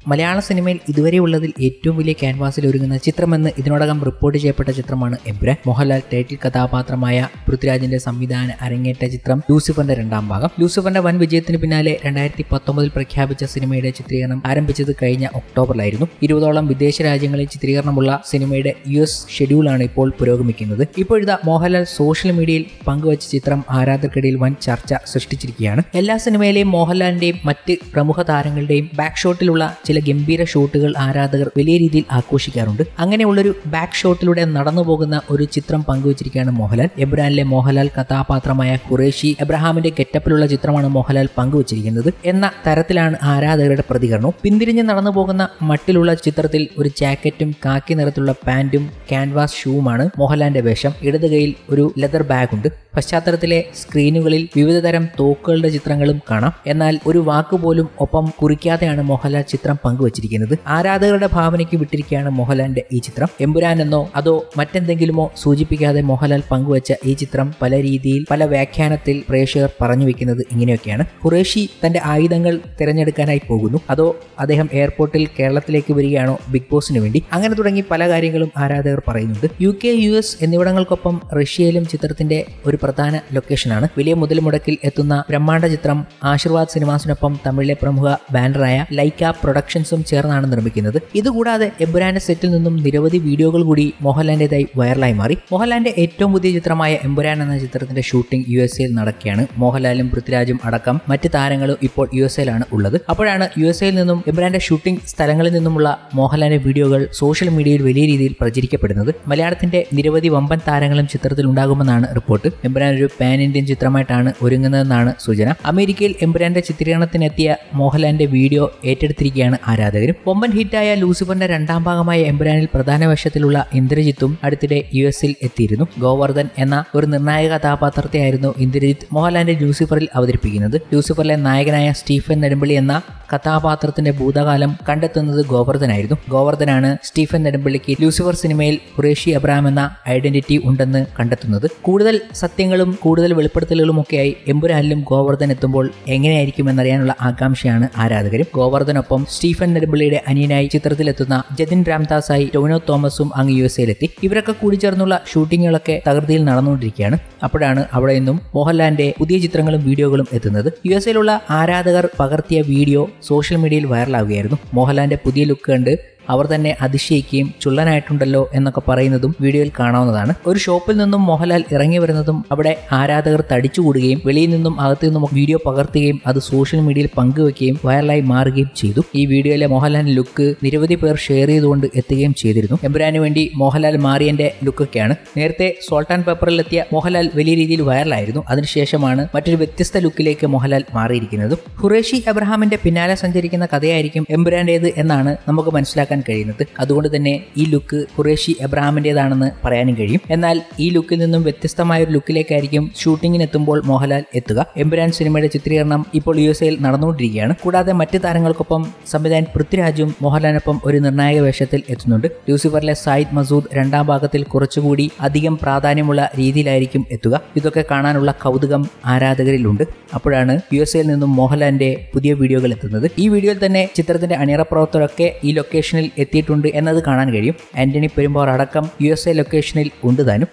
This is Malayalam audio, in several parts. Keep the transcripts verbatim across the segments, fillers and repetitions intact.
മലയാള സിനിമയിൽ ഇതുവരെയുള്ളതിൽ ഏറ്റവും വലിയ ക്യാൻവാസിൽ ഒരുങ്ങുന്ന ചിത്രമെന്ന് ഇതിനോടകം റിപ്പോർട്ട് ചെയ്യപ്പെട്ട ചിത്രമാണ് എമ്പുരാൻ. മോഹൻലാൽ ടൈറ്റിൽ കഥാപാത്രമായ പൃഥ്വിരാജിന്റെ സംവിധാന അരങ്ങേറ്റ ചിത്രം ലൂസിഫറിന്റെ രണ്ടാം ഭാഗം. ലൂസിഫറിന്റെ വൻ വിജയത്തിന് പിന്നാലെ രണ്ടായിരത്തി പത്തൊമ്പതിൽ പ്രഖ്യാപിച്ച സിനിമയുടെ ചിത്രീകരണം ആരംഭിച്ചത് കഴിഞ്ഞ ഒക്ടോബറിലായിരുന്നു. ഇരുപതോളം വിദേശ രാജ്യങ്ങളിൽ ചിത്രീകരണമുള്ള സിനിമയുടെ യു എസ് ഷെഡ്യൂളാണ് ഇപ്പോൾ പുരോഗമിക്കുന്നത്. ഇപ്പോഴിതാ മോഹൻലാൽ സോഷ്യൽ മീഡിയയിൽ പങ്കുവച്ച ചിത്രം ആരാധകർക്കിടയിൽ വൻ ചർച്ച സൃഷ്ടിച്ചിരിക്കുകയാണ്. എല്ലാ സിനിമയിലെയും മോഹൻലാലിന്റെയും മറ്റ് പ്രമുഖ താരങ്ങളുടെയും ബാക്ക് ഷോട്ടിലുള്ള ചില ഗംഭീര ഷോട്ടുകൾ ആരാധകർ വലിയ രീതിയിൽ ആഘോഷിക്കാറുണ്ട്. അങ്ങനെയുള്ളൊരു ബാക്ക് ഷോട്ടിലൂടെ നടന്നു പോകുന്ന ഒരു ചിത്രം പങ്കുവച്ചിരിക്കുകയാണ് മോഹൻലാൽ. എബ്രാനിലെ മോഹൻലാൽ കഥാപാത്രമായ ഖുറേഷി എബ്രഹാമിന്റെ ഗെറ്റപ്പിലുള്ള ചിത്രമാണ് മോഹൻലാൽ പങ്കുവച്ചിരിക്കുന്നത് എന്ന തരത്തിലാണ് ആരാധകരുടെ പ്രതികരണവും. പിന്തിരിഞ്ഞ് നടന്നു പോകുന്ന മട്ടിലുള്ള ചിത്രത്തിൽ ഒരു ജാക്കറ്റും കാക്കി നിറത്തിലുള്ള പാന്റും ക്യാൻവാസ് ഷൂവുമാണ് മോഹൻലാലിന്റെ വേഷം. ഇടത് കൈയിൽ ഒരു ലെതർ ബാഗ് ഉണ്ട്. പശ്ചാത്തലത്തിലെ സ്ക്രീനുകളിൽ വിവിധതരം തോക്കുകളുടെ ചിത്രങ്ങളും കാണാം. എന്നാൽ ഒരു വാക്കുപോലും ഒപ്പം കുറിക്കാതെയാണ് മോഹൻലാൽ ചിത്രം പങ്കുവച്ചിരിക്കുന്നത്. ആരാധകരുടെ ഭാവനയ്ക്ക് വിട്ടിരിക്കുകയാണ് മോഹൻലാലിന്റെ ഈ ചിത്രം. എമ്പുരാൻ എന്നോ അതോ മറ്റെന്തെങ്കിലുമോ സൂചിപ്പിക്കാതെ മോഹൻലാൽ പങ്കുവച്ച ഈ ചിത്രം പല രീതിയിൽ പല വ്യാഖ്യാനത്തിൽ പ്രേക്ഷകർ പറഞ്ഞു വെക്കുന്നത് ഇങ്ങനെയൊക്കെയാണ്. ഖുറേഷി തന്റെ ആയുധങ്ങൾ തിരഞ്ഞെടുക്കാനായി പോകുന്നു, അതോ അദ്ദേഹം എയർപോർട്ടിൽ കേരളത്തിലേക്ക് വരികയാണോ ബിഗ് ബോസിന് വേണ്ടി? അങ്ങനെ തുടങ്ങി പല കാര്യങ്ങളും ആരാധകർ പറയുന്നുണ്ട്. യു കെ യു എസ് എന്നിവിടങ്ങൾക്കൊപ്പം റഷ്യയിലും ചിത്രത്തിന്റെ ഒരു പ്രധാന ലൊക്കേഷനാണ്. വലിയ മുതൽ മുടക്കിൽ എത്തുന്ന ബ്രഹ്മാണ്ഡ ചിത്രം ആശീർവാദ് സിനിമാസിനൊപ്പം തമിഴിലെ പ്രമുഖ ബാനറായ ലൈക്ക പ്രൊഡക്ഷൻസും ചേർന്നാണ് നിർമ്മിക്കുന്നത്. ഇതുകൂടാതെ എമ്പുരാന്റെ സെറ്റിൽ നിന്നും നിരവധി വീഡിയോകൾ കൂടി മോഹൻലാലിന്റേതായി വൈറലായി മാറി. മോഹൻലാലിന്റെ ഏറ്റവും പുതിയ ചിത്രമായ എമ്പുരാൻ എന്ന ചിത്രത്തിന്റെ ഷൂട്ടിംഗ് യു എസ് എയിൽ നടക്കുകയാണ്. മോഹൻലാലും പൃഥ്വിരാജും അടക്കം മറ്റ് താരങ്ങളും ഇപ്പോൾ യു എസ് എയിലാണ് ഉള്ളത്. അപ്പോഴാണ് യു എസ് എയിൽ നിന്നും എമ്പുരാന്റെ ഷൂട്ടിംഗ് സ്ഥലങ്ങളിൽ നിന്നുമുള്ള മോഹൻലാലിന്റെ വീഡിയോകൾ സോഷ്യൽ മീഡിയയിൽ വലിയ രീതിയിൽ പ്രചരിക്കപ്പെടുന്നത്. മലയാളത്തിന്റെ നിരവധി വമ്പൻ താരങ്ങളും ചിത്രത്തിൽ ഉണ്ടാകുമെന്നാണ് റിപ്പോർട്ട്. എമ്പുരാൻ ഒരു പാൻ ഇന്ത്യൻ ചിത്രമായിട്ടാണ് ഒരുങ്ങുന്നതെന്നാണ് സൂചന. അമേരിക്കയിൽ എമ്പുരാന്റെ ചിത്രീകരണത്തിനെത്തിയ മോഹൻലാലിന്റെ വീഡിയോ ഏറ്റെടുത്തിരിക്കുകയാണ് ആരാധകരും. വമ്പൻ ഹിറ്റായ ലൂസിഫറിന്റെ രണ്ടാം ഭാഗമായ എമ്പുരാനിൽ പ്രധാന വേഷത്തിലുള്ള ഇന്ദ്രജിത്തും അടുത്തിടെ യു എസിൽ എത്തിയിരുന്നു. ഗോവർദ്ധൻ എന്ന ഒരു നിർണായക കഥാപാത്രത്തെയായിരുന്നു ഇന്ദ്രജിത്ത് മോഹൻലാലിന്റെ ലൂസിഫറിൽ അവതരിപ്പിക്കുന്നത്. ലൂസിഫറിലെ നായകനായ സ്റ്റീഫൻ നെടുമ്പള്ളി എന്ന കഥാപാത്രത്തിന്റെ ഭൂതകാലം കണ്ടെത്തുന്നത് ഗോവർദ്ധനായിരുന്നു. ഗോവർദ്ധനാണ് സ്റ്റീഫൻ നെടുമ്പള്ളിക്ക് ലൂസിഫർ സിനിമയിൽ ഖുറേഷി എബ്രഹാം എന്ന ഐഡന്റിറ്റി ഉണ്ടെന്ന് കണ്ടെത്തുന്നത്. കൂടുതൽ സത്യങ്ങളും കൂടുതൽ വെളിപ്പെടുത്തലുകളും ഒക്കെയായി എമ്പുരാനിലും ഗോവർദ്ധൻ എത്തുമ്പോൾ എങ്ങനെയായിരിക്കും എന്നറിയാനുള്ള ആകാംക്ഷയാണ് ആരാധകരും. ഗോവർദ്ധനൊപ്പം സ്റ്റീഫൻ നെടുമ്പള്ളിയുടെ അനിയനായി ചിത്രത്തിലെത്തുന്ന ജതിൻ രാംദാസായി ടൊവിനോ തോമസും അങ്ങ് യു എസ് എയിലെത്തി. ഇവരൊക്കെ കൂടി ചേർന്നുള്ള ഷൂട്ടിങ്ങുകളൊക്കെ തകൃതിയിൽ നടന്നുകൊണ്ടിരിക്കുകയാണ്. അപ്പോഴാണ് അവിടെ നിന്നും മോഹൻലാലിന്റെ പുതിയ ചിത്രങ്ങളും വീഡിയോകളും എത്തുന്നത്. യു എസ് എയിലുള്ള ആരാധകർ പകർത്തിയ വീഡിയോ സോഷ്യൽ മീഡിയയിൽ വൈറലാവുകയായിരുന്നു. മോഹൻലാലിന്റെ പുതിയ ലുക്ക് കണ്ട് അവർ തന്നെ അതിശയിക്കുകയും ചുള്ളനായിട്ടുണ്ടല്ലോ എന്നൊക്കെ പറയുന്നതും വീഡിയോയിൽ കാണാവുന്നതാണ്. ഒരു ഷോപ്പിൽ നിന്നും മോഹൻലാൽ ഇറങ്ങി വരുന്നതും അവിടെ ആരാധകർ തടിച്ചുകൂടുകയും വെളിയിൽ നിന്നും അകത്തു നിന്നും വീഡിയോ പകർത്തുകയും അത് സോഷ്യൽ മീഡിയയിൽ പങ്കുവെക്കുകയും വൈറലായി മാറുകയും ചെയ്തു. ഈ വീഡിയോയിലെ മോഹൻലാലിന്റെ ലുക്ക് നിരവധി പേർ ഷെയർ ചെയ്തുകൊണ്ട് എത്തുകയും ചെയ്തിരുന്നു. എമ്പുരാന് വേണ്ടി മോഹൻലാൽ മാറിയന്റെ ലുക്കൊക്കെയാണ്. നേരത്തെ സോൾട്ട് ആൻഡ് പേപ്പറിലെത്തിയ മോഹൻലാൽ വലിയ രീതിയിൽ വൈറലായിരുന്നു. അതിനുശേഷമാണ് മറ്റൊരു വ്യത്യസ്ത ലുക്കിലേക്ക് മോഹൻലാൽ മാറിയിരിക്കുന്നത്. ഖുറേഷി എബ്രഹാമിന്റെ പിന്നാലെ സഞ്ചരിക്കുന്ന കഥയായിരിക്കും എമ്പുരാന്റേത് എന്നാണ് നമുക്ക് മനസ്സിലാക്കാൻ കഴിയുന്നത്. അതുകൊണ്ട് തന്നെ ഈ ലുക്ക് ഖുറേഷി എബ്രഹാമിന്റേതാണെന്ന് പറയാനും കഴിയും. എന്നാൽ ഈ ലുക്കിൽ നിന്നും വ്യത്യസ്തമായ ഒരു ലുക്കിലേക്കായിരിക്കും ഷൂട്ടിങ്ങിനെത്തുമ്പോൾ മോഹൻലാൽ എത്തുക. എമ്പുരാൻ സിനിമയുടെ ചിത്രീകരണം ഇപ്പോൾ യു എസ് എയിൽ നടന്നുകൊണ്ടിരിക്കുകയാണ്. കൂടാതെ മറ്റ് താരങ്ങൾക്കൊപ്പം സംവിധായകൻ പൃഥ്വിരാജും മോഹൻലാലിനൊപ്പം ഒരു നിർണായക വേഷത്തിൽ എത്തുന്നുണ്ട്. ലൂസിഫറിലെ സായിദ് മസൂദ് രണ്ടാം ഭാഗത്തിൽ കുറച്ചുകൂടി അധികം പ്രാധാന്യമുള്ള രീതിയിലായിരിക്കും എത്തുക. ഇതൊക്കെ കാണാനുള്ള കൗതുകം ആരാധകരിലുണ്ട്. അപ്പോഴാണ് യു എസ് എയിൽ നിന്നും മോഹൻലാലിന്റെ പുതിയ വീഡിയോകൾ എത്തുന്നത്. ഈ വീഡിയോയിൽ തന്നെ ചിത്രത്തിന്റെ അണിയറ പ്രവർത്തകരൊക്കെ ഈ ലൊക്കേഷനിൽ എത്തിയിട്ടുണ്ട് എന്നത് കാണാൻ കഴിയും. ആന്റണി പെരുമ്പാവൂർ അടക്കം യു എസ് എ ലൊക്കേഷനിൽ ഉണ്ട് താനും.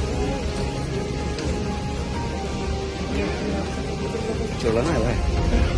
ചുള്ളനല്ലേ?